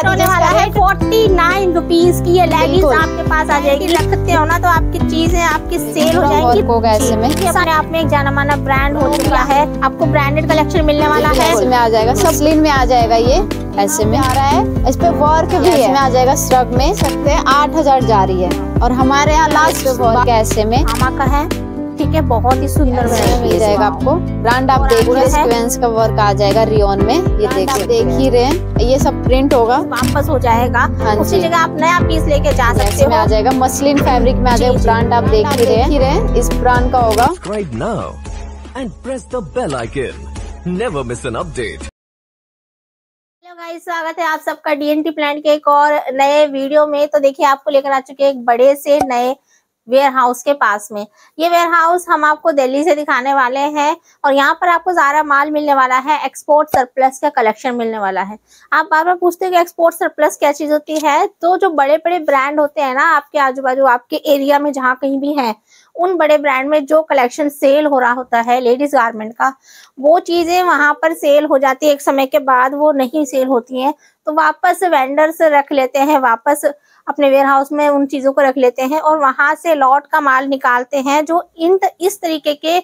होने वाला है 49 रुपीज की। ये लेगिंग्स आपके पास आ जाएगी, रखते हो ना तो आपकी चीजें आपकी सेल हो जाएंगी। होगा ऐसे में सारे आप में एक जाना माना ब्रांड हो चुका है, आपको ब्रांडेड कलेक्शन मिलने वाला है। ऐसे में आ जाएगा, मसलिन में आ जाएगा, ये ऐसे में आ रहा है। इस पे वर्क भी है, में आ जाएगा श्रग में सकते हैं 8000 जा रही है। और हमारे यहाँ लास्ट वर्क ऐसे में मामा का है, ठीक है, बहुत ही सुंदर मिल जाएगा आपको। ब्रांड आप देखिए, सीक्वेंस का वर्क आ जाएगा रियोन में, ये देखिए, देख ही रहे हैं। ये सब प्रिंट होगा, वापस हो जाएगा, उसी जगह आप नया पीस लेके जा सकते हो। में आ जाएगा मसलिन फैब्रिक में आ जाएगा। ब्रांड आप देख ही रहे हैं, इस ब्रांड का होगा। Subscribe now and press the bell icon. Never miss an update. Hello guys, स्वागत है आप सबका डीएनटी प्लांट के एक और नए वीडियो में। तो देखिए, आपको लेकर आ चुके हैं एक बड़े से नए वेयर हाउस के पास में। ये वेयर हाउस हम आपको दिल्ली से दिखाने वाले हैं और यहाँ पर आपको सारा माल मिलने वाला है, एक्सपोर्ट सरप्लस का कलेक्शन मिलने वाला है। आप बार बार पूछते हो कि एक्सपोर्ट सरप्लस क्या चीज होती है, तो जो बड़े बड़े ब्रांड होते हैं ना आपके आजू बाजू आपके एरिया में जहाँ कहीं भी है, उन बड़े ब्रांड में जो कलेक्शन सेल हो रहा होता है लेडीज गारमेंट का, वो चीजें वहां पर सेल हो जाती है। एक समय के बाद वो नहीं सेल होती हैं, तो वापस वेंडर्स रख लेते हैं, वापस अपने वेयर हाउस में उन चीजों को रख लेते हैं और वहां से लॉट का माल निकालते हैं, जो इस तरीके के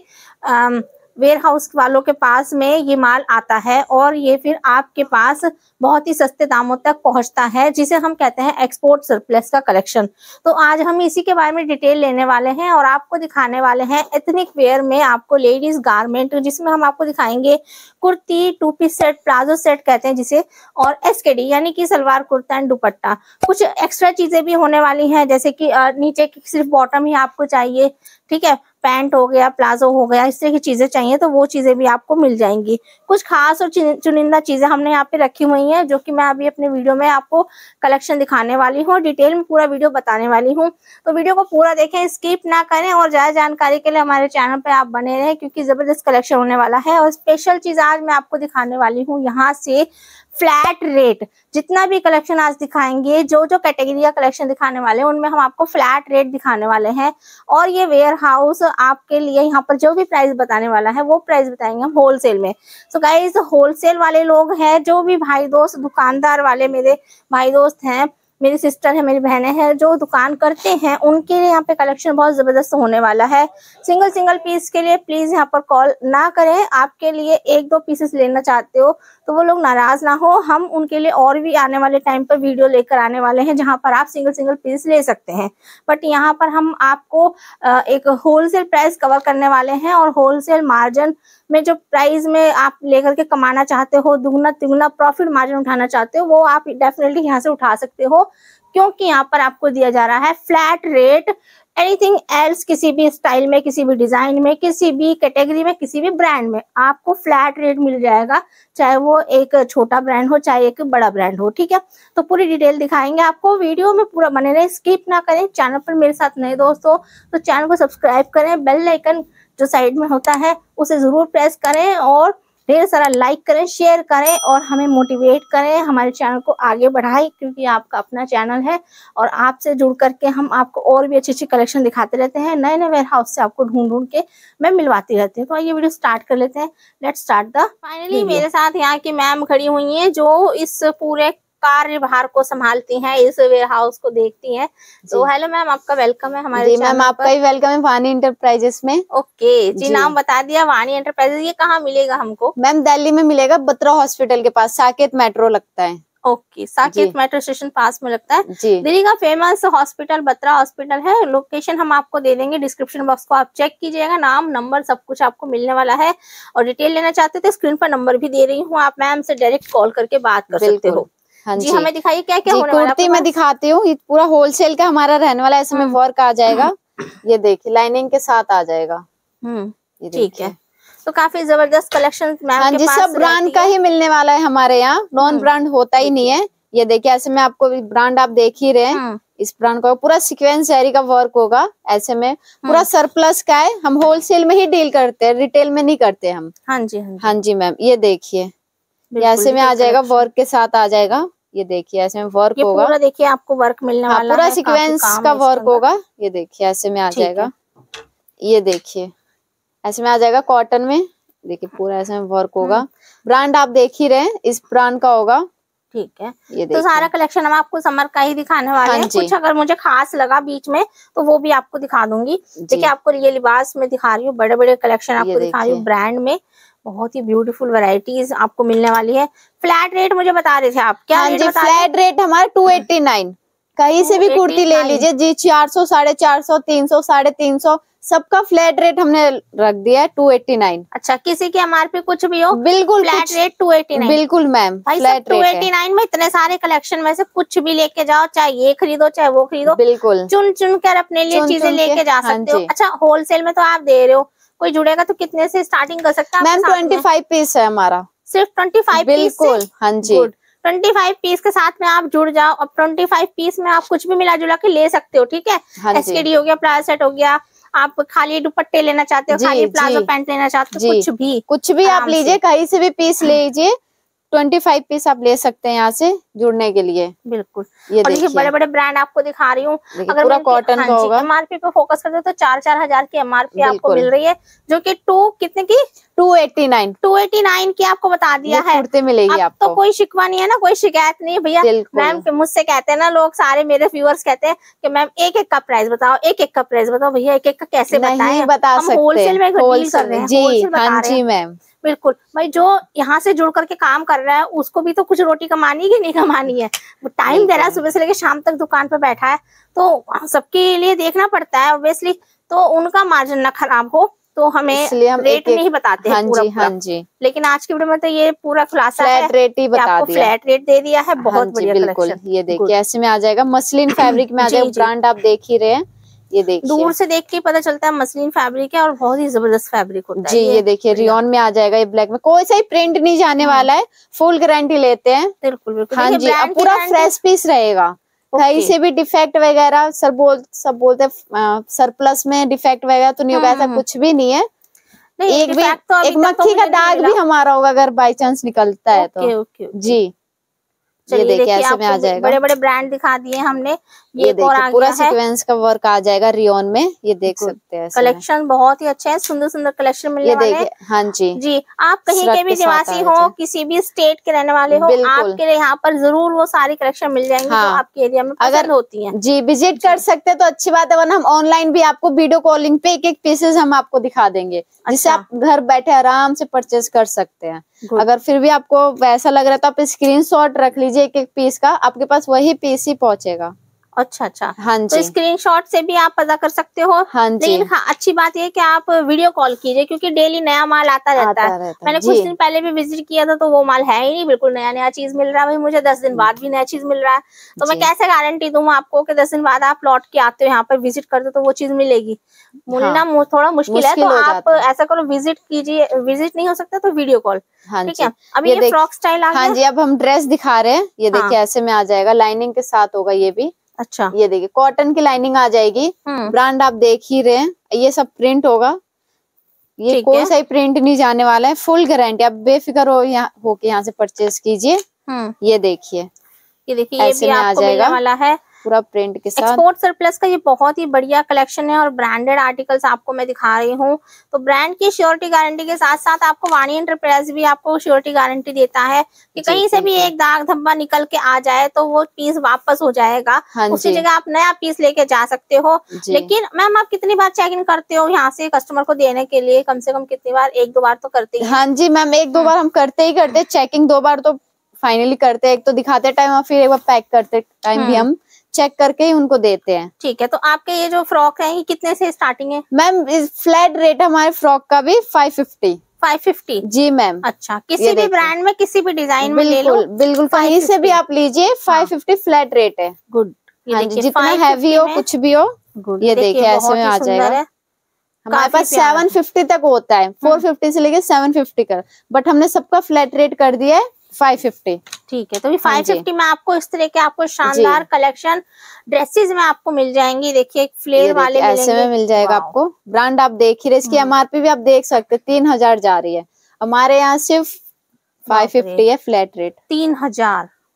वेयर हाउस वालों के पास में ये माल आता है और ये फिर आपके पास बहुत ही सस्ते दामों तक पहुंचता है, जिसे हम कहते हैं एक्सपोर्ट सरप्लस का कलेक्शन। तो आज हम इसी के बारे में डिटेल लेने वाले हैं और आपको दिखाने वाले हैं एथनिक वेयर में आपको लेडीज गारमेंट, जिसमें हम आपको दिखाएंगे kurti, two piece set, palazzo set कहते हैं जिसे, और एसकेडी यानी कि सलवार कुर्ता एंड दुपट्टा। कुछ एक्स्ट्रा चीजें भी होने वाली हैं, जैसे कि नीचे की सिर्फ बॉटम ही आपको चाहिए, ठीक है, पैंट हो गया, प्लाजो हो गया, इस तरह की चीजें चाहिए तो वो चीजें भी आपको मिल जाएंगी। कुछ खास और चुनिंदा चीजें हमने यहाँ पे रखी हुई हैं, जो कि मैं अभी अपने वीडियो में आपको कलेक्शन दिखाने वाली हूँ, डिटेल में पूरा वीडियो बताने वाली हूँ। तो वीडियो को पूरा देखें, स्किप ना करें और ज्यादा जानकारी के लिए हमारे चैनल पे आप बने रहें, क्योंकि जबरदस्त कलेक्शन होने वाला है। और स्पेशल चीज आज मैं आपको दिखाने वाली हूँ, यहाँ से फ्लैट रेट, जितना भी कलेक्शन आज दिखाएंगे, जो जो कैटेगरी का कलेक्शन दिखाने वाले हैं, उनमें हम आपको फ्लैट रेट दिखाने वाले हैं। और ये वेयर हाउस आपके लिए यहाँ पर जो भी प्राइस बताने वाला है वो प्राइस बताएंगे हम होलसेल में। सो गाइस, होलसेल वाले लोग हैं, जो भी भाई दोस्त दुकानदार वाले मेरे भाई दोस्त हैं, मेरी सिस्टर है, मेरी बहनें हैं, जो दुकान करते हैं, उनके लिए यहाँ पे कलेक्शन बहुत जबरदस्त होने वाला है। सिंगल पीस के लिए प्लीज यहाँ पर कॉल ना करें। आपके लिए एक दो पीसेस लेना चाहते हो तो वो लोग नाराज ना हो, हम उनके लिए और भी आने वाले टाइम पर वीडियो लेकर आने वाले हैं, जहाँ पर आप सिंगल पीस ले सकते हैं। बट यहाँ पर हम आपको एक होलसेल प्राइस कवर करने वाले हैं और होलसेल मार्जिन में जो प्राइस में आप लेकर के कमाना चाहते हो, दुगना तिगुना प्रॉफिट मार्जिन उठाना चाहते हो, वो आप डेफिनेटली यहाँ से उठा सकते हो, क्योंकि यहाँ पर आपको दिया जा रहा है फ्लैट रेट। एनीथिंग एल्स, किसी भी स्टाइल में, किसी भी डिजाइन में, किसी भी कैटेगरी में, किसी भी ब्रांड में आपको फ्लैट रेट मिल जाएगा, चाहे वो एक छोटा ब्रांड हो चाहे एक बड़ा ब्रांड हो, ठीक है। तो पूरी डिटेल दिखाएंगे आपको, वीडियो में पूरा बने रहे, स्किप ना करें। चैनल पर मेरे साथ नए दोस्तों तो चैनल को सब्सक्राइब करें, बेल आइकन जो साइड में होता है उसे जरूर प्रेस करें और ढेर सारा लाइक करें, शेयर करें और हमें मोटिवेट करें, हमारे चैनल को आगे बढ़ाएं, क्योंकि आपका अपना चैनल है और आपसे जुड़ करके हम आपको और भी अच्छी अच्छी कलेक्शन दिखाते रहते हैं। नए नए वेयर हाउस से आपको ढूंढ के मैं मिलवाती रहती हूँ। तो आइए वीडियो स्टार्ट कर लेते हैं। लेट्स स्टार्ट द फाइनली मेरे साथ यहाँ की मैम खड़ी हुई है, जो इस पूरे कार्यभार को संभालती हैं, इस वेयर हाउस को देखती हैं। तो हेलो मैम, आपका वेलकम है हमारे चैनल पर। मैम आपका ही वेलकम है वाणी इंटरप्राइजेस में। ओके जी, नाम बता दिया, वाणी एंटरप्राइजेस। ये कहाँ मिलेगा हमको? मैम दिल्ली में मिलेगा, बत्रा हॉस्पिटल के पास, साकेत मेट्रो लगता है। ओके, साकेत मेट्रो स्टेशन पास में लगता है। दिल्ली का फेमस हॉस्पिटल बत्रा हॉस्पिटल है। लोकेशन हम आपको दे देंगे डिस्क्रिप्शन बॉक्स को, आप चेक कीजिएगा, नाम नंबर सब कुछ आपको मिलने वाला है। और डिटेल लेना चाहते थे, स्क्रीन पर नंबर भी दे रही हूँ, आप मैम से डायरेक्ट कॉल करके बात कर सकते हो। हाँ जी, हमें दिखाइए क्या क्या होने वाला है। कुर्ती मैं दिखाती हूँ, ये पूरा होलसेल का हमारा रहने वाला है, इसमें वर्क आ जाएगा, ये देखिए लाइनिंग के साथ आ जाएगा। ठीक है, तो काफी जबरदस्त कलेक्शन मैम के पास सब ब्रांड का ही मिलने वाला है हमारे यहाँ, नॉन ब्रांड होता ही नहीं है। ये देखिए, ऐसे में आपको ब्रांड आप देख ही रहे हैं, इस ब्रांड का पूरा सीक्वेंस जरी का वर्क होगा, ऐसे में पूरा सरप्लस का है। हम होलसेल में ही डील करते हैं, रिटेल में नहीं करते हम। हाँ जी मैम, ये देखिए ऐसे में आ जाएगा, वर्क के साथ आ जाएगा, ये देखिए ऐसे में वर्क होगा, पूरा देखिए आपको वर्क मिलने वाला पूरा सीक्वेंस का वर्क होगा। ये देखिए ऐसे में आ जाएगा, ये देखिए ऐसे में आ जाएगा कॉटन में, देखिए पूरा ऐसे में वर्क होगा। ब्रांड आप देख ही रहे हैं, इस ब्रांड का होगा, ठीक है। ये तो सारा कलेक्शन हम आपको समर का ही दिखाने वाले हैं। कुछ अगर मुझे खास लगा बीच में तो वो भी आपको दिखा दूंगी। देखिए आपको ये लिबास में दिखा रही हूँ, बड़े बड़े कलेक्शन आपको दिखा रही हूँ ब्रांड में। बहुत ही ब्यूटीफुल वैरायटीज आपको मिलने वाली है। फ्लैट रेट मुझे बता रहे थे आप, क्या? हाँ जी, फ्लैट रेट हमारा 289। कहीं से भी कुर्ती ले लीजिए जी, 400, 450, 300, 350, सबका फ्लैट रेट हमने रख दिया है 289। अच्छा, किसी की एमआरपी कुछ भी हो, बिल्कुल फ्लैट रेट 289। बिल्कुल मैम, फ्लैट रेट है। 289 में इतने सारे कलेक्शन में से कुछ भी लेके जाओ, चाहे ये खरीदो चाहे वो खरीदो, बिल्कुल चुन चुन कर अपने लिए चीजें लेके जा सकते हो। अच्छा, होलसेल में तो आप दे रहे हो, कोई जुड़ेगा तो कितने से स्टार्टिंग कर सकता है? मैम 25 पीस है हमारा, सिर्फ 25 पीस? बिल्कुल, हाँ जी। 25 पीस के साथ में आप जुड़ जाओ। अब 25 पीस में आप कुछ भी मिला जुला के ले सकते हो, ठीक है। एसकेडी हो गया, प्लाजो सेट हो गया, आप खाली दुपट्टे लेना चाहते हो, खाली प्लाजो पैंट लेना चाहते हो, कुछ भी आप लीजिए, कहीं से भी पीस लीजिए। 25 पीस आप ले सकते हैं यहाँ से जुड़ने के लिए। बिल्कुल। ये देखिए बड़े बड़े ब्रांड आपको दिखा रही हूँ। अगर पूरा कॉटन का होगा। एमआरपी पे फोकस करते हो तो 4-4 हजार की एमआरपी आपको मिल रही है, जो कि कितने की? 289 की आपको बता दिया है। कुर्ते मिलेगी आपको। तो कोई शिकवा नहीं है ना, कोई शिकायत नहीं है भैया। मैम मुझसे कहते हैं ना लोग, सारे मेरे व्यूअर्स कहते हैं कि मैम एक एक का प्राइस बताओ, एक एक का प्राइस बताओ। भैया एक एक का कैसे बताएं? बता सकते, होलसेल में डील कर रहे हैं, होलसेल बता रहे हैं मैम। बिल्कुल भाई, जो यहाँ से जुड़ करके काम कर रहा है उसको भी तो कुछ रोटी कमानी है कि नहीं कमानी है। वो टाइम दे रहा है, सुबह से लेकर शाम तक दुकान पे बैठा है, तो सबके लिए देखना पड़ता है ऑब्वियसली। तो उनका मार्जिन ना खराब हो, तो हमें रेट नहीं बताते हैं पूरा। हाँ जी। लेकिन आज की वीडियो में तो ये पूरा खुलासा है, फ्लैट रेट ही बता दिया, फ्लैट रेट दे दिया है। बहुत बढ़िया कलेक्शन। ये देखिए ऐसे में आ जाएगा, मसलिन फैब्रिक में आ जाएगा। ब्रांड आप देख ही रहे हैं, ये देखिए दूर से देख के पता चलता है मसलिन फैब्रिक है और बहुत ही जबरदस्त फैब्रिक होता है। ये देखिए रियोन में आ जाएगा, ये ब्लैक में कोई सा ही प्रिंट नहीं जाने वाला है, फुल गारंटी लेते हैं। बिल्कुल। हाँ जी, अब पूरा फ्रेश पीस रहेगा, कहीं से भी डिफेक्ट वगैरह सब बोलते सरप्लस में डिफेक्ट वगैरह तो नहीं होगा, ऐसा कुछ भी नहीं है। एक मक्खी का दाग भी हमारा होगा अगर बाई चांस निकलता है तो। जी ये देखिए ऐसे में आ जाएगा। बड़े बड़े ब्रांड दिखा दिए हमने। ये देखिए पूरा सीक्वेंस का वर्क आ जाएगा रियोन में, ये देख सकते हैं। कलेक्शन बहुत ही अच्छा है, सुंदर सुंदर कलेक्शन मिलने वाले हैं। हाँ जी जी, आप कहीं के भी निवासी हो, किसी भी स्टेट के रहने वाले हो, आपके लिए यहाँ पर जरूर वो सारी कलेक्शन मिल जाएंगी जो आपके एरिया में पसंद होती है। जी विजिट कर सकते हैं तो अच्छी बात है, वरना हम ऑनलाइन भी आपको वीडियो कॉलिंग पे एक एक पीसेस हम आपको दिखा देंगे, जिससे आप घर बैठे आराम से परचेज कर सकते हैं। अगर फिर भी आपको वैसा लग रहा है तो आप स्क्रीनशॉट रख लीजिए एक एक पीस का, आपके पास वही पीस ही पहुंचेगा। अच्छा। हाँ जी। तो स्क्रीनशॉट से भी आप पता कर सकते हो। हाँ जी। लेकिन हाँ, अच्छी बात ये है कि आप वीडियो कॉल कीजिए, क्योंकि डेली नया माल आता रहता है। मैंने कुछ दिन पहले भी विजिट किया था तो वो माल है ही नहीं, बिल्कुल नया चीज मिल रहा है। भाई मुझे 10 दिन बाद भी नया चीज मिल रहा है, तो मैं कैसे गारंटी दूं आपको कि 10 दिन बाद आप लौट के आते हो यहाँ पर विजिट करते हो तो वो चीज मिलेगी? मिलना थोड़ा मुश्किल है। तो आप ऐसा करो, विजिट कीजिए, विजिट नहीं हो सकता तो वीडियो कॉल। ठीक है। अभी ये फ्रॉक स्टाइल आ गया। हाँ जी, अब हम ड्रेस दिखा रहे हैं, ये देखिए ऐसे में आ जाएगा, लाइनिंग के साथ होगा ये भी। अच्छा, ये देखिए कॉटन की लाइनिंग आ जाएगी। ब्रांड आप देख ही रहे हैं, ये सब प्रिंट होगा, ये कोई सा ही प्रिंट नहीं जाने वाला है, फुल गारंटी। आप बेफिक्र हो के यहाँ से परचेज कीजिए। ये देखिए ये भी आपको मिलने वाला है पूरा प्रिंट के साथ। एक्सपोर्ट सरप्लस का ये बहुत ही बढ़िया कलेक्शन है और ब्रांडेड आर्टिकल्स आपको मैं दिखा रही हूँ। तो ब्रांड की श्योरिटी गारंटी के साथ साथ आपको वाणी एंटरप्राइज भी आपको श्योरिटी गारंटी देता है कि कहीं से भी एक दाग धब्बा निकल के आ जाए तो वो पीस वापस हो जाएगा। उसी जगह आप नया पीस लेके जा सकते हो। लेकिन मैम आप कितनी बार चेक इन करते हो यहाँ से कस्टमर को देने के लिए? कम से कम कितनी बार? 1-2 बार तो करते ही? हाँ जी मैम, 1-2 बार हम करते ही करते, चेकिंग 2 बार तो फाइनली करते हैं। एक तो दिखाते टाइम और फिर एक बार पैक करते टाइम भी हम चेक करके ही उनको देते हैं। ठीक है। तो आपके ये जो फ्रॉक है ये कितने से स्टार्टिंग है? मैम फ्लैट रेट हमारे फ्रॉक का भी 550। जी मैम। अच्छा, किसी भी ब्रांड में किसी भी डिजाइन में ले लो, बिल्कुल कहीं से भी आप लीजिए, 550 फ्लैट रेट है। गुड। हाँ जी, जितना हैवी हो कुछ भी हो, ये देखिए ऐसे में आ जाएगा। हमारे पास 750 तक होता है, 450 से लेके 750 का, बट हमने सबका फ्लैट रेट कर दिया है 550। ठीक है। तो ये 550 में आपको इस तरह के आपको शानदार कलेक्शन ड्रेसेस में आपको मिल जाएंगी। देखिए एक फ्लेयर वाले ऐसे में मिल जाएगा आपको। ब्रांड आप देख ही रहे, इसकी एमआरपी भी आप देख सकते हैं 3000 जा रही है, हमारे यहाँ सिर्फ 550 है फ्लैट रेट। 3000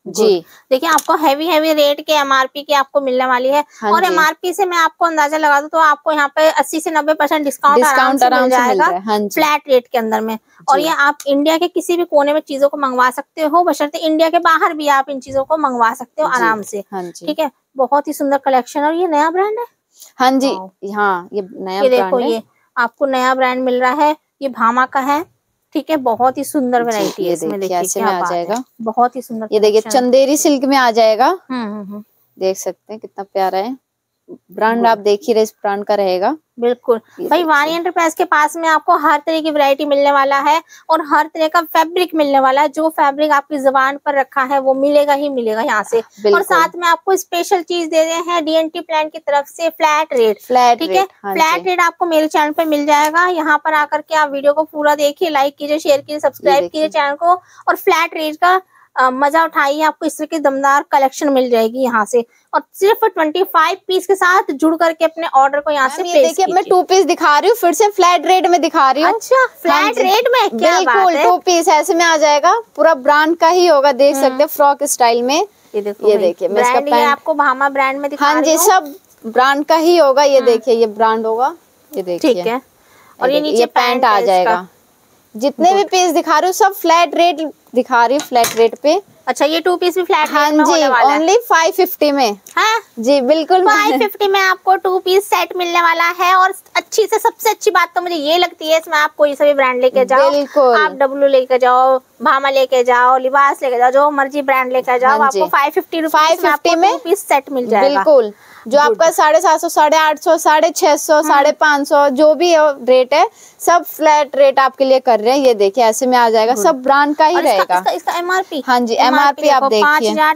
जी। देखिए आपको हैवी रेट के एमआरपी की आपको मिलने वाली है। हाँ और जी। एमआरपी से मैं आपको अंदाजा लगा दूं तो आपको यहाँ पे 80 से 90% डिस्काउंट आराम से मिल जाएगा हाँ जी। फ्लैट रेट के अंदर में। और ये आप इंडिया के किसी भी कोने में चीजों को मंगवा सकते हो, बशर्ते इंडिया के बाहर भी आप इन चीजों को मंगवा सकते हो आराम से। हाँ जी। ठीक है, बहुत ही सुंदर कलेक्शन। और ये नया ब्रांड है। हाँ जी, हाँ ये नया ये ब्रांड देखो है। ये आपको नया ब्रांड मिल रहा है, ये भामा का है। ठीक है, बहुत ही सुंदर वैरायटी है इसमें। देखिए ऐसे में आ जाएगा, बहुत ही सुंदर। ये देखिए चंदेरी सिल्क में आ जाएगा। देख सकते हैं कितना प्यारा है ब्रांड। आप देख ही रहे, इस ब्रांड का रहेगा। बिल्कुल भाई, वाणी एंटरप्राइज के पास में आपको हर तरह की वैरायटी मिलने वाला है और हर तरह का फैब्रिक मिलने वाला है। जो फैब्रिक आपकी जुबान पर रखा है वो मिलेगा ही मिलेगा यहाँ से। और साथ में आपको स्पेशल चीज दे रहे हैं डीएनटी प्लान की तरफ से, फ्लैट रेट। ठीक है, फ्लैट रेट आपको मेरे चैनल पे मिल जाएगा। यहाँ पर आकर के आप वीडियो को पूरा देखिए, लाइक कीजिए, शेयर कीजिए, सब्सक्राइब कीजिए चैनल को और फ्लैट रेट का मजा उठाइए। आपको इस तरह की दमदार कलेक्शन मिल जाएगी यहाँ से। और सिर्फ 25 पीस के साथ जुड़ करके अपने ऑर्डर को यहाँ से प्लेस देखिए, मैं 2 पीस दिखा रही हूँ, फिर से फ्लैट रेट में दिखा रही हूँ। अच्छा, फ्लैट रेट में? क्या बिल्कुल 2 पीस ऐसे में आ जाएगा, पूरा ब्रांड का ही होगा। देख सकते हैं फ्रॉक स्टाइल में। ये देखिए मैं इसका पैंट आपको भामा ब्रांड में दिखा रही हूँ। हाँ जी, सब ब्रांड का ही होगा। ये देखिए, ये ब्रांड होगा। ये देखिए, ठीक है। और ये नीचे पैंट आ जाएगा। जितने भी पीस दिखा रही हूँ सब फ्लैट रेट दिखा रही हूँ, फ्लैट रेट पे। अच्छा, ये 2 पीस भी फ्लैट हाँ रेट में होने वाला है। ओनली 550 में। हाँ जी, बिल्कुल 550 में आपको 2 पीस सेट मिलने वाला है। और अच्छी से सबसे अच्छी बात तो मुझे ये लगती है, इसमें आप कोई सभी ब्रांड लेके जाओ, आप डब्लू लेके जाओ, भामा लेके जाओ, लिबास लेके जाओ, जो मर्जी ब्रांड लेके जाओ, आपको 550 में 2 पीस सेट मिल जाएगा। बिल्कुल, जो आपका 750, 850, 650, 550 जो भी रेट है सब फ्लैट रेट आपके लिए कर रहे हैं। ये देखिए ऐसे में आ जाएगा, सब ब्रांड का ही रहेगा। इसका एमआरपी, हाँ जी, एमआरपी आप देखिए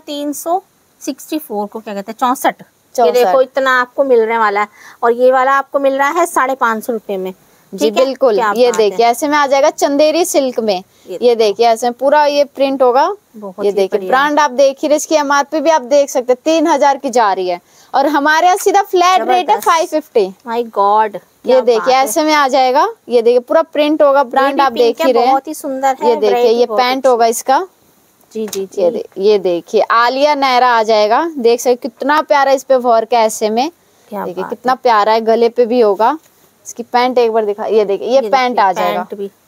5364 को क्या कहते हैं, 64। ये देखो इतना आपको मिलने वाला है। और ये वाला आपको मिल रहा है 550 रुपए में। जी बिल्कुल, ये देखिए ऐसे में आ जाएगा चंदेरी सिल्क में। ये देखिए ऐसे में पूरा ये प्रिंट होगा। ये देखिए ब्रांड आप देख ही रहे, इसकी एमआरपी भी आप देख सकते हैं 3000 की जा रही है। और हमारे यहाँ सीधा फ्लैट रेट है 550। माय गॉड, ये देखिए ऐसे में आ जाएगा। ये देखिए पूरा प्रिंट होगा, ब्रांड आप देख ही रहे हैं, बहुत ही सुंदर है। ये देखिए ये पैंट होगा इसका। जी जी, ये देखिए आलिया नायरा आ जाएगा। देख सकते कितना प्यारा इस पे वर्क है ऐसे में। देखिए कितना प्यारा है, गले पे भी होगा। इसकी पैंट एक बार दिखा, ये देखिए ये पैंट आ जाएगा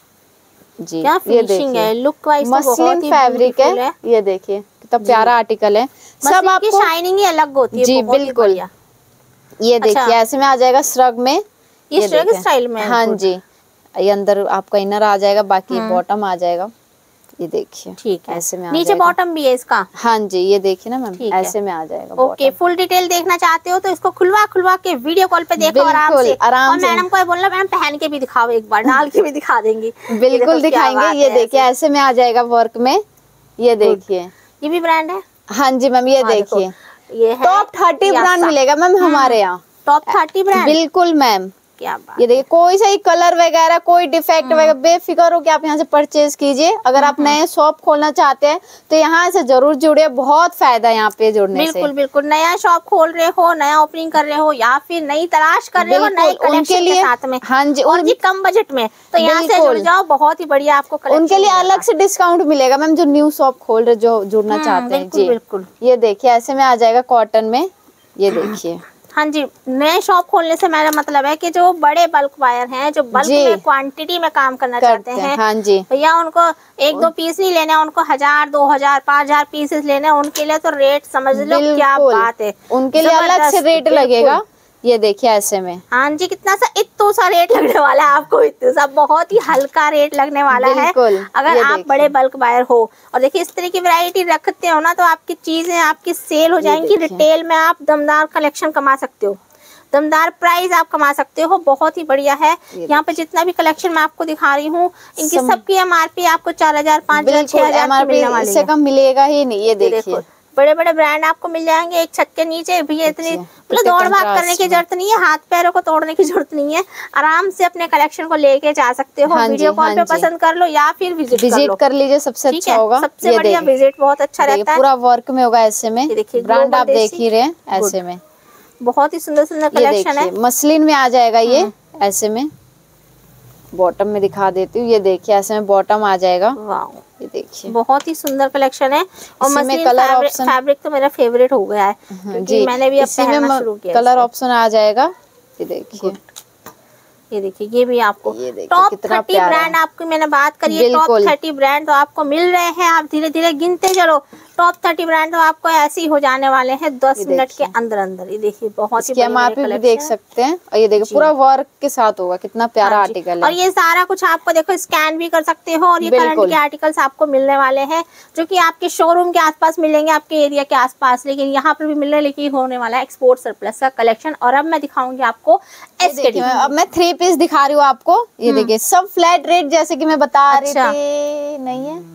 जी। क्या फिनिशिंग है, लुक वाइज मसलिन फैब्रिक है। ये देखिए कितना प्यारा आर्टिकल है। सब आपको शाइनिंग ही अलग होती है। जी बिल्कुल, ये देखिए ऐसे में आ जाएगा श्रग में। ये श्रग स्टाइल में। हाँ जी, ये अंदर आपका इनर आ जाएगा, बाकी बॉटम आ जाएगा। ये देखिए ठीक है, ऐसे में नीचे बॉटम भी है इसका। हाँ जी, ये देखिए ना मैम, ऐसे में आ जाएगा। ओके, फुल डिटेल देखना चाहते हो तो इसको खुलवा के वीडियो कॉल पे देखो आराम से। और मैडम को बोलना मैडम पहन के भी दिखाओ, एक बार डाल के भी दिखा देंगी। बिल्कुल दिखाएंगे। ये देखिए ऐसे में आ जाएगा वर्क में। ये देखिए ये भी ब्रांड है। हाँ जी मैम, ये देखिए ये टॉप 30 ब्रांड मिलेगा मैम हमारे यहाँ। टॉप 30 ब्रांड, बिल्कुल मैम। क्या बात। ये देखिए कोई सा ही कलर वगैरह, कोई डिफेक्ट वगैरह, बेफिक्र हो कि आप यहाँ से परचेज कीजिए। अगर आप नए शॉप खोलना चाहते हैं तो यहाँ से जरूर जुड़िए, बहुत फायदा है यहाँ पे जुड़ने से। बिल्कुल नया शॉप खोल रहे हो, नया ओपनिंग कर रहे हो या फिर नई तलाश कर रहे हो नए कलेक्शन के साथ में। हाँ जी, और जी कम बजट में, तो यहाँ से जुड़ जाओ, बहुत ही बढ़िया आपको कलेक्शन। उनके लिए अलग से डिस्काउंट मिलेगा मैम, जो न्यू शॉप खोल रहे, जो जुड़ना चाहते हैं जी। बिल्कुल, ये देखिए ऐसे में आ जाएगा कॉटन में। ये देखिए हाँ जी, नए शॉप खोलने से मेरा मतलब है कि जो बड़े बल्क बायर हैं, जो बल्क में क्वांटिटी में काम करना चाहते हैं, हाँ जी भैया, उनको 1-2 पीस नहीं लेने, उनको 1000, 2000, 5000 पीसेस लेने, उनके लिए तो रेट समझ लो क्या बात है। उनके लिए अलग से रेट लगेगा। ये देखिए ऐसे में। हाँ जी, कितना सा इतना सा रेट लगने वाला है आपको, इतना सा बहुत ही हल्का रेट लगने वाला है अगर आप बड़े बल्क बायर हो। और देखिए इस तरह की वैरायटी रखते हो ना तो आपकी चीजें आपकी सेल हो जाएंगी। रिटेल में आप दमदार कलेक्शन कमा सकते हो, दमदार प्राइस आप कमा सकते हो। बहुत ही बढ़िया है। यहाँ पे जितना भी कलेक्शन मैं आपको दिखा रही हूँ, इनकी सबकी एमआरपी आपको 4000, 5000, 6000 मिलने वाली है, इससे कम मिलेगा ही नहीं। ये देखिए बड़े बड़े ब्रांड आपको मिल जाएंगे एक छत के नीचे। भैया इतनी मतलब दौड़ भाग करने की जरूरत नहीं है, हाथ पैरों को तोड़ने की जरूरत नहीं है, आराम से अपने कलेक्शन को लेके जा सकते हो। वीडियो कॉल पे पसंद कर लो या फिर विजिट कर लीजिए, सबसे अच्छा होगा। सबसे बढ़िया विजिट बहुत अच्छा रहता है, पूरा वर्क में होगा ऐसे में। ब्रांड आप देख ही रहे ऐसे में, बहुत ही सुंदर सुंदर कलेक्शन है। मसलिन में आ जाएगा ये ऐसे में। बॉटम में दिखा देती हूँ। ये देखिए ऐसे में बॉटम आ जाएगा। वाह, ये देखिए बहुत ही सुंदर कलेक्शन है। और इसी में मसलिन कलर ऑप्शन फैब्रिक तो मेरा फेवरेट हो गया है, क्योंकि जी, मैंने भी अब इसी पहनना में शुरू किया कलर इसको। ऑप्शन आ जाएगा। ये देखिए, ये देखिए, ये भी आपको ये देखिए टॉप कितना 30 प्यारा ब्रांड है। आपकी मैंने बात करी है, टॉप बिल्कुल 30 ब्रांड तो आपको मिल रहे हैं। आप धीरे धीरे गिनते चलो, टॉप 30 ब्रांड तो आपको ऐसे ही हो जाने वाले हैं 10 मिनट के अंदर अंदर। ये देखिए, बहुत ही इसकी एमआरपी भी देख सकते हैं। और ये देखिए पूरा वर्क के साथ होगा, कितना प्यारा आर्टिकल है। और ये सारा कुछ आपको देखो स्कैन भी कर सकते हो। और ये करंट के आर्टिकल्स आपको मिलने वाले हैं, जो कि आपके शोरूम के आसपास मिलेंगे, आपके एरिया के आसपास, लेकिन यहाँ पर भी मिल रहे हैं। लेकिन होने वाला है एक्सपोर्ट सरप्लस का कलेक्शन। और अब मैं दिखाऊंगी आपको एसकेडी। अब मैं 3 पीस दिखा रही हूँ आपको। ये देखिए सब फ्लैट रेट जैसे कि मैं बता रही थी, नहीं है।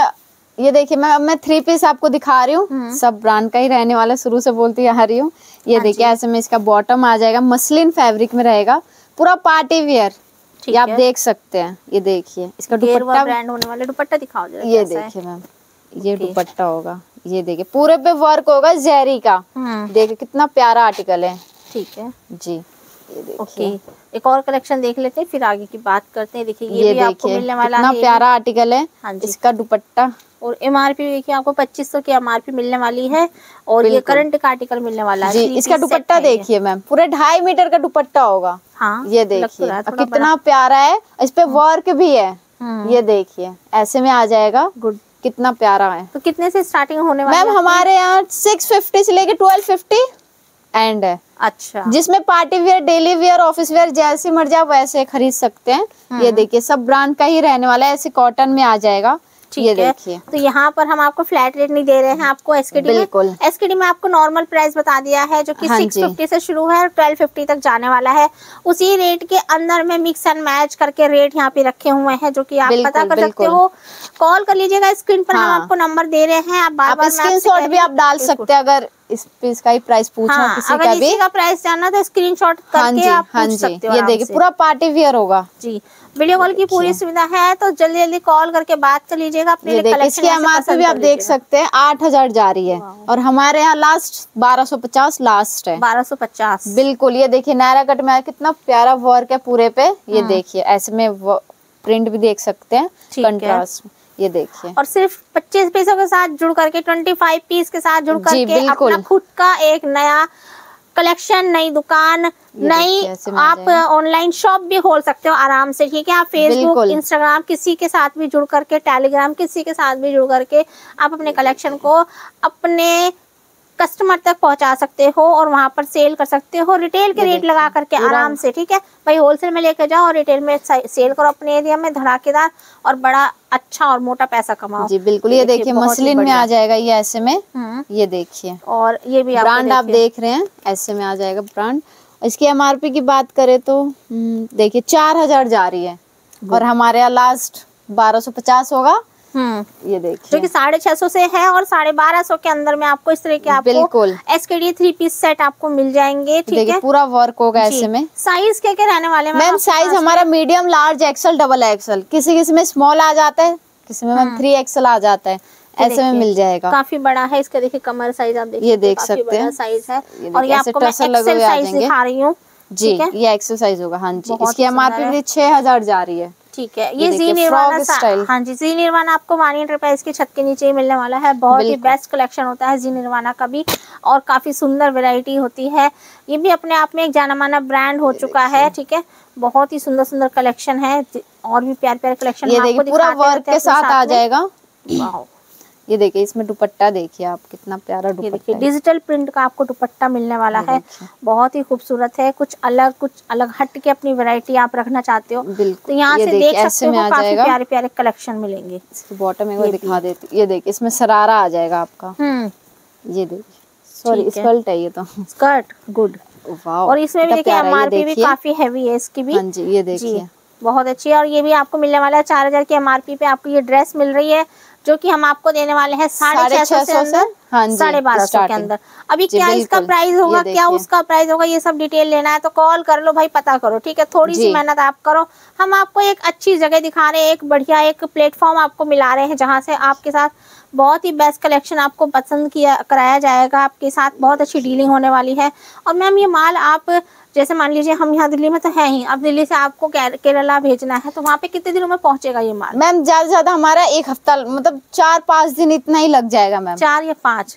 ये देखिए मैं 3 पीस आपको दिखा रही हूँ, सब ब्रांड का ही रहने वाला, शुरू से बोलती आ रही हूँ। ये देखिए ऐसे में इसका बॉटम आ जाएगा, मसलिन फैब्रिक में रहेगा, पूरा पार्टी वियर। ये आप देख सकते हैं। ये देखिए इसका दुपट्टा ब्रांड होने वाला, दुपट्टा दिखाओ जरा। ये देखिए मैम, ये दुपट्टा होगा। ये देखिए पूरे पे वर्क होगा ज़ेरी का। देखिए कितना प्यारा आर्टिकल है। ठीक है जी। ये देखिए एक और कलेक्शन देख लेते हैं, फिर आगे की बात करते हैं। देखिए ये भी आपको मिलने वाला कितना प्यारा आर्टिकल है। हाँ जी, इसका दुपट्टा और एमआरपी देखिए आपको 2500 की एमआरपी मिलने वाली है। और ये करंट का आर्टिकल मिलने वाला है जी। इसका दुपट्टा देखिए मैम, पूरे 2.5 मीटर का दुपट्टा होगा। हाँ, ये देखिए कितना प्यारा है, इस पे वर्क भी है। ये देखिए ऐसे में आ जाएगा। गुड, कितना प्यारा है। तो कितने से स्टार्टिंग होने वाली है मैम? हमारे यहाँ 650 से लेके 1250 एंड है। अच्छा, जिसमें party wear, daily wear, office wear जैसी मर्जी आप वैसे खरीद सकते हैं। ये देखिए सब ब्रांड का ही रहने वाला है, ऐसे कॉटन में आ जाएगा। ये देखिए, तो यहाँ पर हम आपको फ्लैट रेट नहीं दे रहे हैं आपको एसकेडी में। एसकेडी में आपको नॉर्मल प्राइस बता दिया है, जो कि 650 से शुरू है और 1250 तक जाने वाला है। उसी रेट के अंदर में मिक्स एंड मैच करके रेट यहाँ पे रखे हुए हैं, जो कि आप पता कर सकते हो। कॉल कर लीजिएगा, स्क्रीन पर हम आपको नंबर दे रहे हैं। आप बार-बार स्क्रीनशॉट भी आप डाल सकते हैं, अगर इस पीस का ही प्राइस पूछना किसी का भी, का प्राइस जानना तो स्क्रीनशॉट करके आप पूछ सकते हो। ये देखिए पूरा पार्टी वियर होगा जी। वीडियो कॉल की पूरी सुविधा है, तो जल्दी जल्दी कॉल करके बात कर लीजिएगा अपने लिए। इसकी एमआरपी भी आप देख सकते हैं 8000 जा रही है, और हमारे यहाँ लास्ट 1250 लास्ट है। 1250 बिल्कुल। ये देखिए नायरा कट में कितना प्यारा वर्क है पूरे पे। ये देखिए ऐसे में प्रिंट भी देख सकते हैं कंट्रास्ट। ये देखिए, और सिर्फ 25 पीसों के साथ जुड़ करके 25 पीस के साथ जुड़ करके अपना खुद का एक नया कलेक्शन, नई दुकान, नई आप ऑनलाइन शॉप भी खोल सकते हो आराम से। ठीक है, आप फेसबुक, इंस्टाग्राम किसी के साथ भी जुड़ करके, टेलीग्राम किसी के साथ भी जुड़ करके आप अपने कलेक्शन को अपने कस्टमर तक पहुंचा सकते हो और वहां पर सेल कर सकते हो रिटेल के रेट लगा करके आराम से। ठीक है भाई, होलसेल में लेके जाओ और रिटेल में सेल करो अपने एरिया में, धड़ाकेदार और बड़ा अच्छा और मोटा पैसा कमाओ जी। बिल्कुल। ये देखिए मसलिन में आ जाएगा, ये ऐसे में। ये देखिए, और ये भी ब्रांड आप देख रहे हैं, ऐसे में आ जाएगा ब्रांड। इसकी एमआरपी की बात करें तो देखिए 4000 जा रही है, और हमारे यहाँ लास्ट 1250 होगा। ये देखिए, जो कि 650 से है, और 1250 के अंदर में आपको इस तरह के आपको एसकेडी 3 पीस सेट आपको मिल जाएंगे। ठीक है, पूरा वर्क होगा ऐसे में। साइज क्या क्या रहने वाले हैं मैम? साइज हमारा medium, large, XL, double XL. किसी किसी में स्मॉल आ जाता है, किसी में मैम 3XL आ जाता है, ऐसे में मिल जाएगा। काफी बड़ा है इसका, देखिए कमर साइज आप देखिए, ये देख सकते हैं साइज है। और ये आपको मैं एक्सेल साइज दिखा रही हूँ जी। ये एक्सेल साइज होगा। हाँ जी, इसकी एमआरपी भी 6000 जा रही है। ठीक है, ये जी निर्वाणा स्टाइल। हाँ जी, जी निर्वाणा आपको वाणी एंटरप्राइज की छत के नीचे ही मिलने वाला है। बहुत ही बेस्ट कलेक्शन होता है जी निर्वाणा का भी, और काफी सुंदर वैरायटी होती है। ये भी अपने आप में एक जाना माना ब्रांड हो चुका है। ठीक है, बहुत ही सुंदर सुंदर कलेक्शन है, और भी प्यारे प्यारे कलेक्शन। ये देखिए पूरा वर्क के साथ आ जाएगा। ये देखिए इसमें दुपट्टा देखिए आप, कितना प्यारा दुपट्टा है। डिजिटल प्रिंट का आपको दुपट्टा मिलने वाला है, बहुत ही खूबसूरत है। कुछ अलग हट के अपनी वैरायटी आप रखना चाहते हो तो यहाँ से देख सकते हो, काफी प्यारे प्यारे कलेक्शन मिलेंगे। इसकी बॉटम एक बार दिखा देती। ये देखिए इसमें सरारा आ जाएगा आपका। ये देखिए, सॉरी स्कर्ट है ये तो, स्कर्ट। गुड, और इसमें भी देखिए एमआरपी भी काफी हैवी है इसकी भी। हाँ जी, ये देखिए बहुत अच्छी है। और ये भी आपको मिलने वाला है 4000 की एमआरपी पे आपको ये ड्रेस मिल रही है, जो कि हम आपको देने वाले हैं 650 से अंदर, 1250 के अंदर। अभी क्या इसका प्राइस होगा, क्या उसका प्राइस होगा, ये सब डिटेल लेना है तो कॉल कर लो भाई, पता करो। ठीक है, थोड़ी सी मेहनत आप करो। हम आपको एक अच्छी जगह दिखा रहे हैं, एक बढ़िया एक प्लेटफॉर्म आपको मिला रहे हैं, जहाँ से आपके साथ बहुत ही बेस्ट कलेक्शन आपको पसंद कराया जाएगा। आपके साथ बहुत अच्छी डीलिंग होने वाली है। और मैम ये माल आप जैसे मान लीजिए हम यहाँ दिल्ली में तो है ही, अब दिल्ली से आपको केरला भेजना है तो वहाँ पे कितने दिनों में पहुँचेगा ये माल? मैम ज्यादा से ज्यादा हमारा 1 हफ्ता, मतलब 4-5 दिन इतना ही लग जाएगा मैम। 4 या 5?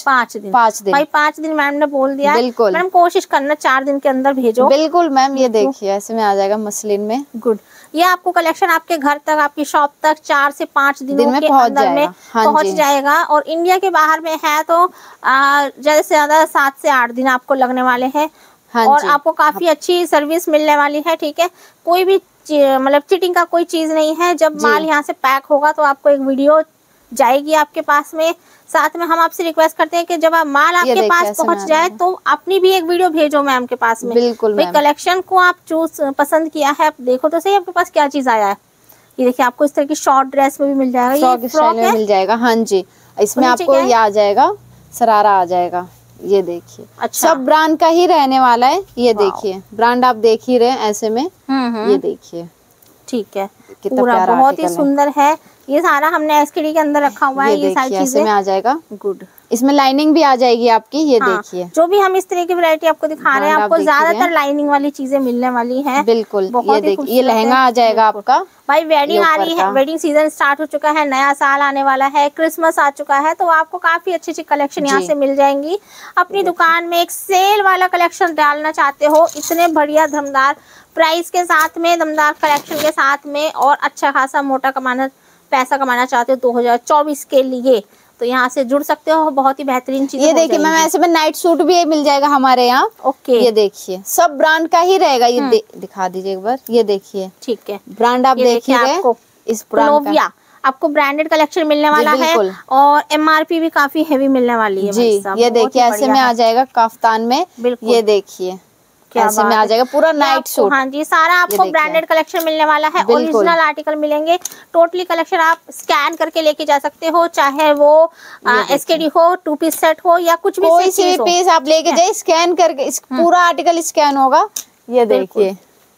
5 दिन। 5 दिन भाई 5 दिन मैम ने बोल दिया। बिल्कुल मैम कोशिश करना 4 दिन के अंदर भेजो। बिल्कुल मैम। ये देखिए ऐसे में आ जाएगा मसलिन में। गुड। ये आपको कलेक्शन आपके घर तक, आपकी शॉप तक 4 से 5 दिनों में के पहुंच अंदर में पहुंच जाएगा। और इंडिया के बाहर में है तो ज्यादा से ज्यादा 7 से 8 दिन आपको लगने वाले हैं। और आपको काफी अच्छी सर्विस मिलने वाली है। ठीक है, कोई भी मतलब चीटिंग का कोई चीज नहीं है। जब माल यहाँ से पैक होगा तो आपको एक वीडियो जाएगी आपके पास में। साथ में हम आपसे रिक्वेस्ट करते हैं कि जब आप माल आपके पास पहुंच जाए तो अपनी भी एक वीडियो भेजो मैम के पास में। बिल्कुल भाई कलेक्शन को आप पसंद किया है, देखो तो सही आपके पास क्या चीज आया है। ये देखिए आपको इस तरह की शॉर्ट ड्रेस में भी मिल जाएगा, ये फ्रॉक में मिल जाएगा। हाँ जी, इसमें आपको ये आ जाएगा, शरारा आ जाएगा। ये देखिए अच्छा, सब ब्रांड का ही रहने वाला है। ये देखिए ब्रांड आप देख ही रहे हैं ऐसे में। ये देखिए ठीक है, पूरा बहुत ही सुंदर है। ये सारा हमने एसकेडी के अंदर रखा हुआ है। ये सारी चीजें में आ जाएगा। गुड। इसमें लाइनिंग भी आ जाएगी आपकी। ये देखिए जो भी हम इस तरह की वैरायटी आपको दिखा रहे हैं, आपको ज्यादातर लाइनिंग वाली चीजें मिलने वाली हैं। बिल्कुल। ये देखिए ये लहंगा आ जाएगा आपका। भाई वेडिंग आ रही है, वेडिंग सीजन स्टार्ट हो चुका है, नया साल आने वाला है, क्रिसमस आ चुका है, तो आपको काफी अच्छी अच्छी कलेक्शन यहाँ से मिल जाएंगी। अपनी दुकान में एक सेल वाला कलेक्शन डालना चाहते हो, इतने बढ़िया दमदार प्राइस के साथ में, दमदार कलेक्शन के साथ में, और अच्छा खासा मोटा पैसा कमाना चाहते हो 2024 के लिए, तो यहाँ से जुड़ सकते हो। बहुत ही बेहतरीन चीज। ये देखिए मैम ऐसे में नाइट सूट भी मिल जाएगा हमारे यहाँ। ओके। ये देखिए सब ब्रांड का ही रहेगा। ये दिखा दीजिए एक बार। ये देखिए ठीक है, ब्रांड आप देखिए आपको इस ब्रांड आपको ब्रांडेड कलेक्शन मिलने वाला है। और एमआरपी भी काफी हेवी मिलने वाली है जी। ये देखिए ऐसे में आ जाएगा काफ्तान में। ये देखिए ऐसे में आ जाएगा पूरा नाइट सूट। हाँ जी, सारा आपको ब्रांडेड कलेक्शन मिलने वाला है। ओरिजिनल आर्टिकल मिलेंगे। टोटली कलेक्शन आप स्कैन करके लेके जा सकते हो, चाहे वो एसकेडी हो, 2 पीस सेट हो, या कुछ भी कोई सी पीस आप लेके जाए, स्कैन करके पूरा आर्टिकल स्कैन होगा। ये देखिए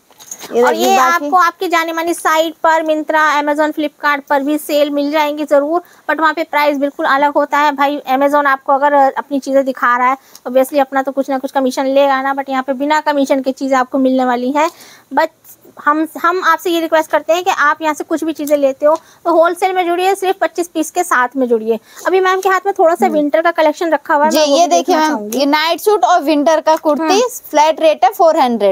और ये आपको आपकी जानी मानी साइट पर मिंत्रा, अमेजोन, फ्लिपकार्ट पर भी सेल मिल जाएंगी जरूर, बट वहाँ पे प्राइस बिल्कुल अलग होता है। भाई अमेजोन आपको अगर अपनी चीजें दिखा रहा है ऑब्वियसली अपना तो कुछ ना कुछ कमीशन लेगा ना, बट यहाँ पे बिना कमीशन की चीजें आपको मिलने वाली है। बट हम आपसे ये रिक्वेस्ट करते हैं कि आप यहाँ से कुछ भी चीजें लेते हो तो होलसेल में जुड़िए, सिर्फ 25 पीस के साथ में जुड़िए। अभी मैम के हाथ में थोड़ा सा विंटर का कलेक्शन रखा हुआ है जी। ये देखिए मैम ये नाइट सूट और विंटर का कुर्ती फ्लैट रेट है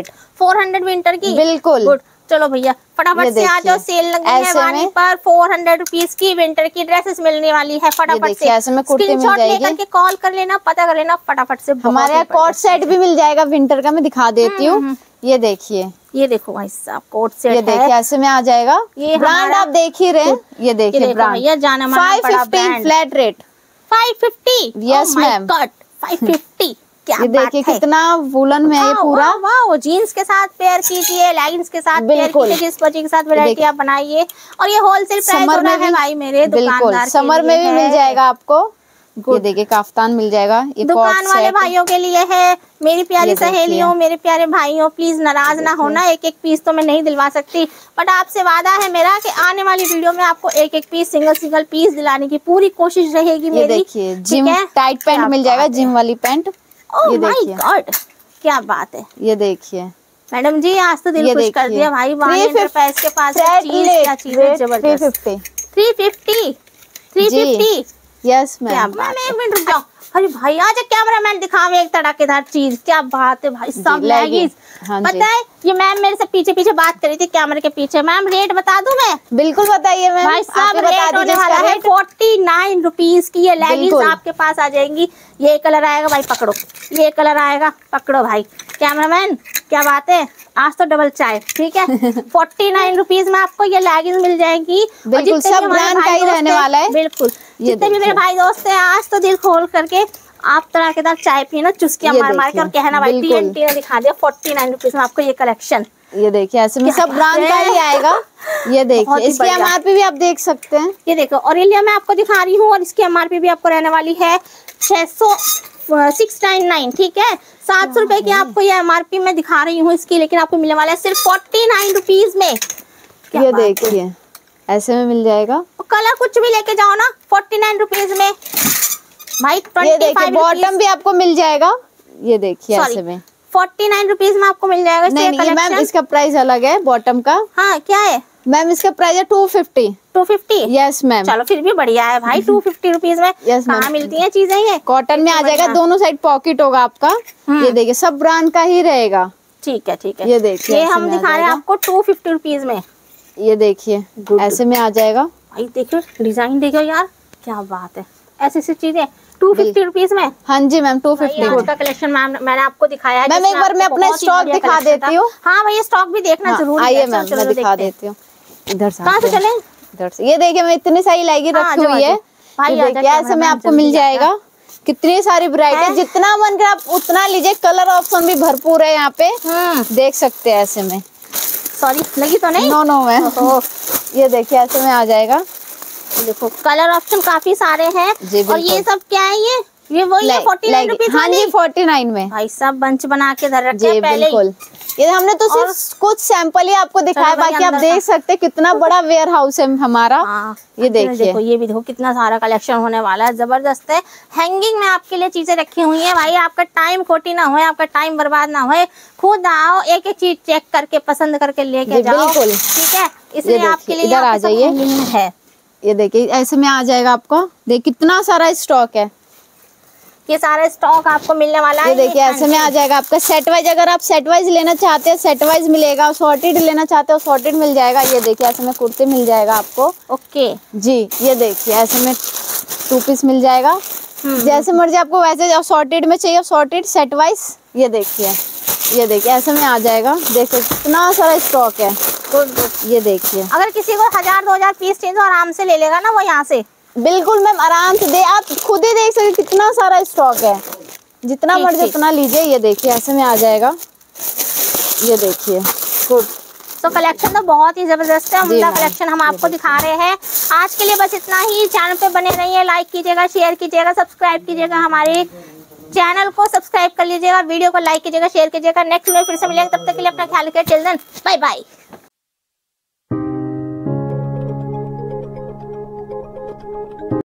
400 विंटर की। बिल्कुल। गुड। चलो भैया फटाफट से आ जाओ, सेल लगी है वानी पर 400 रुपीज की विंटर की ड्रेसेस मिलने वाली है। फटाफट से स्क्रीनशॉट लेकर के कॉल कर लेना, पता कर लेना फटाफट से। हमारे यहाँ कोट सेट भी मिल जाएगा विंटर का, मैं दिखा देती हूँ। ये देखिए, ये देखो भाई साहब कोट सेट ये देखिए ऐसे में आ जाएगा। ये ब्रांड आप देख ही रहे। ये देखिए brand 550 flat rate 550। Yes ma'am 550। क्या ये देखिए कितना वुलन में है ये पूरा। वाह, जीन्स के साथ पेयर कीजिए, लेगिंग्स के साथ पेयर कीजिए, जिस बच्चे के साथ वैरायटी आप बनाइए। और ये होलसेल प्राइस हो रहा है भाई मेरे दुकानदार। समर में भी मिल जाएगा आपको। ये देखिए काफ्तान मिल जाएगा। ये दुकान वाले भाइयों के लिए है। मेरी प्यारी सहेलियों, मेरे प्यारे भाइयों, प्लीज नाराज ना होना, एक एक पीस तो मैं नहीं दिलवा सकती, बट आपसे वादा है मेरा कि आने वाली वीडियो में आपको एक एक पीस, सिंगल पीस दिलाने की पूरी कोशिश रहेगी मेरी। देखिए जिम टाइट पैंट मिल जाएगा, जिम वाली पैंट। ओह माय गॉड, क्या बात है। ये देखिए मैडम जी आज तो दिल खुश कर दिया भाई। 350 के पास चीज, क्या चीज है जबरदस्त। 350 यस मैम। मैं 1 मिनट रुक जाओ। अरे भाई आज कैमरामैन दिखावे एक तड़ाकेदार चीज, क्या बात है भाई सब लेगिंग्स। पता है ये मैम मेरे से पीछे बात करी थी कैमरे के पीछे। मैम रेट बता दूं मैं? बिल्कुल बताइए मैम। भाई सब रेट होने वाला है 49 रुपीज की ये लेगिंग्स आपके पास आ जाएंगी। ये कलर आएगा भाई पकड़ो, ये कलर आएगा पकड़ो भाई। कैमरामैन क्या बात है, आज तो डबल चाय। ठीक है 49 रुपीज में आपको ये लेगिंग्स मिल जाएंगी। बिल्कुल सब ब्रांड का ही रहने वाला है। बिल्कुल जितने भी मेरे भाई दोस्त हैं आज तो दिल खोल करके आप तड़ाकेदार चाय पीना, चुस्कियां मार के और कहना भाई TNT ने दिखा दिया 49 रुपीज में आपको ये कलेक्शन। ये देखिए ऐसे में सब ब्रांड का ही आएगा। ये देखिए इसकी एमआरपी भी आप देख सकते हैं। ये देखो और ये मैं आपको दिखा रही हूँ और इसकी एमआरपी भी आपको रहने वाली है 699। ठीक है 700 रुपए की आपको ये एमआरपी मैं दिखा रही हूँ इसकी, लेकिन आपको मिलने वाला है सिर्फ 49 रुपीज में। ये देखिए ऐसे में मिल जाएगा। कलर कुछ भी लेके जाओ ना 49 रुपीज में भाई। ये देखिए बॉटम भी आपको मिल जाएगा। ये देखिए ऐसे में 49 रुपीज में आपको मिल जाएगा। नहीं मैम, इसका प्राइस अलग है बॉटम का। हाँ क्या है मैम? इसका प्राइस है 250। 250? Yes ma'am. चलो फिर भी बढ़िया है भाई, 250 रुपीज में कहाँ मिलती है चीजें ये। कॉटन में आ जाएगा, दोनों साइड पॉकेट होगा आपका। ये देखिए सब ब्रांड का ही रहेगा। ठीक है ठीक है। ये देखिए, ये हम दिखा रहे हैं आपको 250 रुपीज में। ये देखिए ऐसे में आ जाएगा। भाई देखो डिजाइन देखो यार, क्या बात है। ऐसी ऐसी चीजें 250 रुपीज में। हाँ जी मैम 250 में। कलेक्शन मैम मैंने आपको दिखाया है। मैम एक बार मैं अपना स्टॉक दिखा देती हूँ। हाँ भैया स्टॉक भी देखना जरूरी है। आइए मैम मैं दिखा देती हूँ। इधर से कहाँ से चले? इधर से। ये देखिए मैं इतनी सारी लाइगी रखी हुई है। देखिए ऐसे में आपको मिल जाएगा। कितनी सारी वैरायटी, जितना मन करे आप उतना लीजिए। कलर ऑप्शन भी भरपूर है यहाँ पे, देख सकते हैं। ऐसे में सॉरी लगी तो नहीं? No ma'am. ये देखिए ऐसे में आ जाएगा। देखो कलर ऑप्शन काफी सारे हैं। और ये सब क्या है? ये वही है 49 रुपीज। हाँ जी 49 में। भाई सब बंच बना के धर रखे हैं पहले। बिल्कुल। ये हमने तो सिर्फ कुछ सैंपल ही आपको दिखाया, बाकी आप देख सकते हैं कितना बड़ा वेयर हाउस है हमारा। ये देखिए, देखो ये भी देखो कितना सारा कलेक्शन होने वाला है, जबरदस्त है। हैंगिंग में आपके लिए चीजें रखी हुई हैं भाई, आपका टाइम खोटी ना हो, आपका टाइम बर्बाद ना हो। खुद आओ, एक एक चीज चेक करके पसंद करके लेके जाओ। बिल्कुल ठीक है, इसलिए आपके लिए इधर आ जाइए है। ये देखिए ऐसे में आ जाएगा आपको। देख कितना सारा स्टॉक है। ये सारा स्टॉक आपको मिलने वाला है। ये देखिए ऐसे में आ जाएगा आपका सेट वाइज। अगर आप सेट वाइज लेना चाहते हैं सेट वाइज मिलेगा, सॉर्टेड लेना चाहते हो सॉर्टेड मिल जाएगा। ये देखिए ऐसे में कुर्ते मिल जाएगा आपको। ओके जी। ये देखिए ऐसे में 2 पीस मिल जाएगा। जैसे मर्जी आपको वैसे सॉर्टेड में चाहिए सॉर्टेड सेट वाइज। ये देखिए ऐसे में आ जाएगा। देखो कितना सारा स्टॉक है। ये देखिए अगर किसी को 1000-2000 पीस चाहिए तो आराम से ले लेगा ना वो यहाँ से। बिल्कुल मैम आराम से दे, आप खुद ही देख सकते कितना सारा स्टॉक है। जितना मर्जी उतना लीजिए। ये देखिए ऐसे में आ जाएगा। ये देखिए गुड। तो कलेक्शन तो बहुत ही जबरदस्त है, उम्दा कलेक्शन हम आपको दिखा रहे हैं। आज के लिए बस इतना ही। चैनल पे बने रहिए, लाइक कीजिएगा, शेयर कीजिएगा, सब्सक्राइब कीजिएगा। हमारे चैनल को सब्सक्राइब कर लीजिएगा, वीडियो को लाइक कीजिएगा, शेयर कीजिएगा। नेक्स्ट में फिर से मिलेंगे, तब तक के लिए अपना ख्याल रखिए। Till then bye bye.